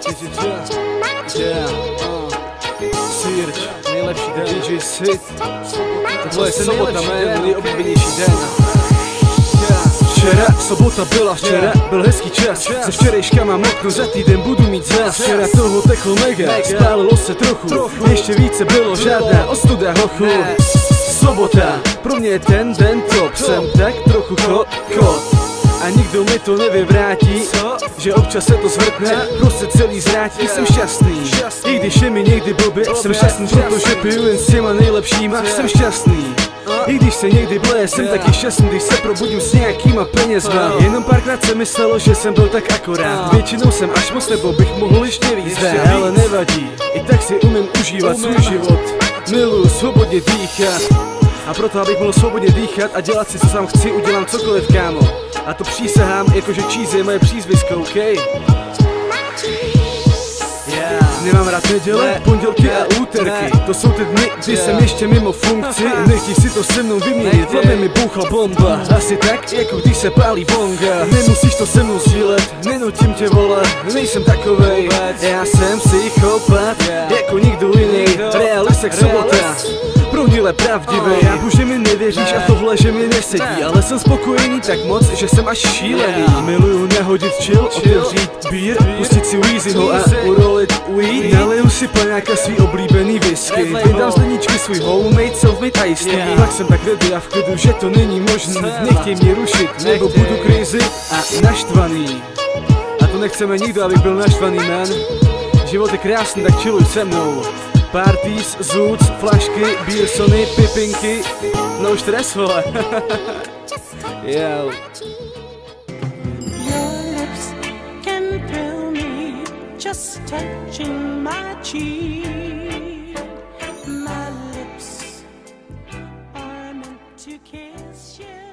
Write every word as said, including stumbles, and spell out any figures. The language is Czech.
Sirč, nejlepší den, D J Sid. Tohle je sobota, man, nejoblíbenější den. Včera, sobota byla včera, byl hezký čas. Se včerejška mám okno, za týden budu mít zás. Včera toho teklo mega, spálilo se trochu. Ještě více bylo žádná ostuda hochu. Sobota, pro mě je ten den top. Jsem tak trochu chod, chod. A nikdo mi to nevyvrátí, že občas se to zvrtne, prostě celý zrátí. Jsem šťastný, i když je mi někdy blbě. Jsem šťastný, protože piju jen s těma nejlepšíma. Jsem šťastný, i když se někdy bleje, jsem taky šťastný, když se probudím s nějakýma penězma. Jenom párkrát se myslelo, že jsem byl tak akorát. Většinou jsem až moc, nebo bych mohl ještě víc dát. Ale nevadí, i tak si umím užívat svůj život. Miluji svobodně dýchat. A proto, abych mohl svobodně dýchat a dělat si, co sám chci, udělám cokoliv, kámo. A to přísahám, jakože cheese je moje přízvisko, OK? Yeah. Nemám rád neděle, pondělky a úterky. To jsou ty dny, kdy jsem ještě mimo funkci. Nechtěj si to se mnou vyměnit, hlavně mi bouchla bomba. Asi tak, jako když se pálí bonga. Nemusíš to se mnou sdílet, nenutím tě, vole. Nejsem takovej, já jsem psychopat, jako nikdo jiný. Realistek sobota, prohnile pravdivý. Chápu, že mi nevěříš a tohle, že mi nesedí, ale jsem spokojený tak moc, že jsem až šílený. Miluju nahodit chill, otevřít bír, pustit si Weezyho a urolit weed. Naliju si panáka svý oblíbený whisky, vydám z ledničky svůj homemade self-made iced tea. Pak jsem tak ready a v klidu, že to není možný. Nechtěj mě rušit, nebo budu crazy a naštvaný. A to nechceme nikdo, abych byl naštvaný, man. Život je krásný, tak chilluj se mnou. Parties, zoots, flašky, beersony, pipinky. No stres, vole. Yo. Your lips can thrill me, just touching my cheek. My lips are meant to kiss you.